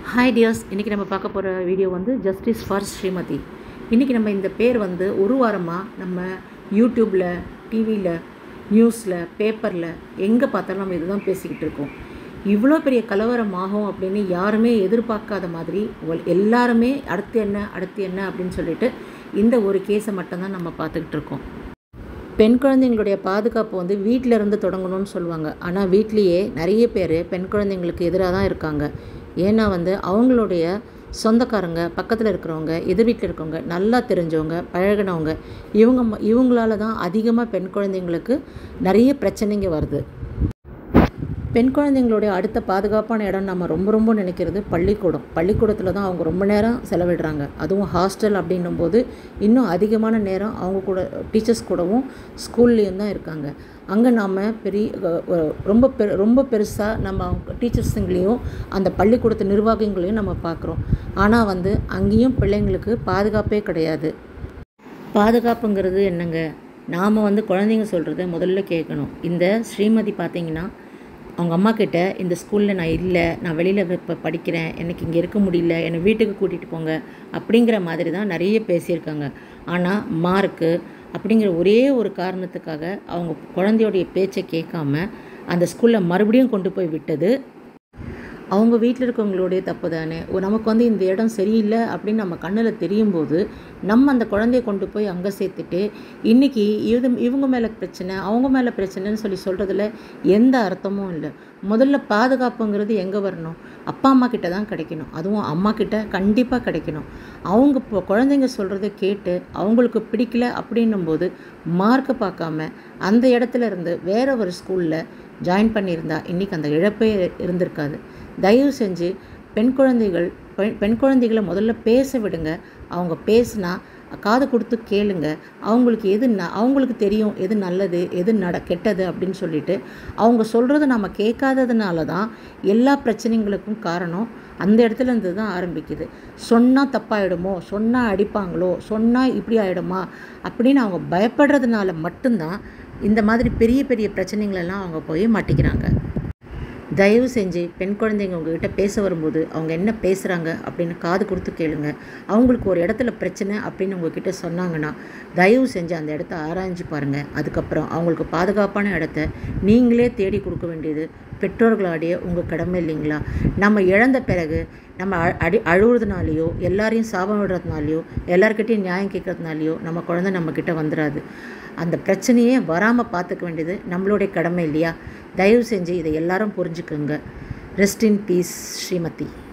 Hi tears, இன்றைக்கி நம்ம பார்க்க போகிற வீடியோ வந்து ஜஸ்டிஸ் ஃபார் ஸ்ரீமதி. இன்றைக்கி நம்ம இந்த பேர் வந்து ஒரு வாரமாக நம்ம யூடியூப்பில், டிவியில், நியூஸில், பேப்பரில் எங்கே பார்த்தாலும் நம்ம இதுதான் பேசிக்கிட்டு இருக்கோம். இவ்வளோ பெரிய கலவரம் ஆகும் அப்படின்னு யாருமே எதிர்பார்க்காத மாதிரி எல்லாருமே அடுத்து என்ன அப்படின்னு சொல்லிட்டு இந்த ஒரு கேஸை மட்டும்தான் நம்ம பார்த்துக்கிட்டு இருக்கோம். பெண் குழந்தைங்களுடைய பாதுகாப்பு வந்து வீட்டில் இருந்து தொடங்கணும்னு சொல்லுவாங்க. ஆனால் வீட்லேயே நிறைய பேர் பெண் குழந்தைங்களுக்கு எதிராக தான் இருக்காங்க. ஏன்னா வந்து அவங்களுடைய சொந்தக்காரங்க, பக்கத்தில் இருக்கிறவங்க, எதிர் வீட்டில் இருக்கிறவங்க, நல்லா தெரிஞ்சவங்க, பழகினவங்க, இவங்களால தான் அதிகமாக பெண் குழந்தைங்களுக்கு நிறைய பிரச்சனைங்க வருது. பெண் குழந்தைங்களுடைய அடுத்த பாதுகாப்பான இடம் நம்ம ரொம்ப நினைக்கிறது பள்ளிக்கூடத்தில் தான் அவங்க ரொம்ப நேரம் செலவிடுறாங்க. அதுவும் ஹாஸ்டல் அப்படின்னும் போது இன்னும் அதிகமான நேரம் அவங்க கூட டீச்சர்ஸ் கூடவும் ஸ்கூல்லேயும் தான் இருக்காங்க. அங்கே நாம் ரொம்ப பெருசாக நம்ம அவங்க டீச்சர்ஸுங்களையும் அந்த பள்ளிக்கூடத்து நிர்வாகிகளையும் நம்ம பார்க்குறோம். ஆனால் வந்து அங்கேயும் பிள்ளைங்களுக்கு பாதுகாப்பே கிடையாது. பாதுகாப்புங்கிறது என்னங்க, நாம் வந்து குழந்தைங்க சொல்கிறத முதல்ல கேட்கணும். இந்த ஸ்ரீமதி பார்த்திங்கன்னா அவங்க அம்மா கிட்ட இந்த ஸ்கூலில் நான் இல்லை, நான் வெளியில் இப்போ படிக்கிறேன், எனக்கு இங்கே இருக்க முடியல, என்னை வீட்டுக்கு கூட்டிகிட்டு போங்க அப்படிங்கிற மாதிரி தான் நிறைய பேசியிருக்காங்க. ஆனால் மார்க்கு அப்படிங்கிற ஒரே ஒரு காரணத்துக்காக அவங்க குழந்தையோடைய பேச்சை கேட்காம அந்த ஸ்கூலில் மறுபடியும் கொண்டு போய் விட்டது அவங்க வீட்டில் இருக்கவங்களுடைய தப்பு தானே. நமக்கு வந்து இந்த இடம் சரியில்லை அப்படின்னு நம்ம கண்ணில் தெரியும் போது நம்ம அந்த குழந்தைய கொண்டு போய் அங்கே சேர்த்துட்டு இன்றைக்கி இவங்க மேலே பிரச்சனை, அவங்க மேலே பிரச்சனைன்னு சொல்கிறதுல எந்த அர்த்தமும் இல்லை. முதல்ல பாதுகாப்புங்கிறது எங்கே வரணும்? அப்பா அம்மா கிட்ட தான் கிடைக்கணும். அதுவும் அம்மா கிட்ட கண்டிப்பாக கிடைக்கணும். அவங்க இப்போ குழந்தைங்க சொல்கிறத கேட்டு அவங்களுக்கு பிடிக்கல அப்படின்னும் போது மார்க்கை பார்க்காம அந்த இடத்துல இருந்து வேறு ஒரு ஸ்கூலில் ஜாயின் பண்ணியிருந்தா இன்றைக்கி அந்த இழப்பே இருந்திருக்காது. தயவு செஞ்சு பெண் குழந்தைகளை முதல்ல பேச விடுங்க. அவங்க பேசினா காது கொடுத்து கேளுங்க. அவங்களுக்கு தெரியும் எது நல்லது எது கெட்டது அப்படின்னு சொல்லிட்டு அவங்க சொல்கிறத நம்ம கேட்காததுனால தான் எல்லா பிரச்சனைகளுக்கும் காரணம் அந்த இடத்துல இருந்து தான் ஆரம்பிக்குது. சொன்னால் தப்பாயிடுமோ, சொன்னால் அடிப்பாங்களோ, சொன்னால் இப்படி ஆகிடுமா அப்படின்னு அவங்க பயப்படுறதுனால மட்டும்தான் இந்த மாதிரி பெரிய பெரிய பிரச்சனைகளெல்லாம் அவங்க போய் மாட்டிக்கிறாங்க. தயவு செஞ்சு பெண் குழந்தைங்க உங்ககிட்ட பேச வரும்போது அவங்க என்ன பேசுகிறாங்க அப்படின்னு காது கொடுத்து கேளுங்க. அவங்களுக்கு ஒரு இடத்துல பிரச்சனை அப்படின்னு உங்ககிட்ட சொன்னாங்கன்னா தயவு செஞ்சு அந்த இடத்த ஆராய்ஞ்சு பாருங்கள். அதுக்கப்புறம் அவங்களுக்கு பாதுகாப்பான இடத்த நீங்களே தேடி கொடுக்க வேண்டியது பெற்றோர்களாடைய உங்கள் கடமை இல்லைங்களா? நம்ம இழந்த பிறகு நம்ம அழுகிறதுனாலையோ, எல்லாரையும் சாபம் விடுறதுனாலையோ, எல்லாருக்கிட்டையும் நியாயம் கேட்கறதுனாலையோ நம்ம குழந்தை நம்மக்கிட்ட வந்துடாது. அந்த பிரச்சனையே வராமல் பார்த்துக்க வேண்டியது நம்மளுடைய கடமை இல்லையா? தயவு செஞ்சு இதை எல்லாரும் புரிஞ்சுக்குங்க. Rest in peace Srimathi.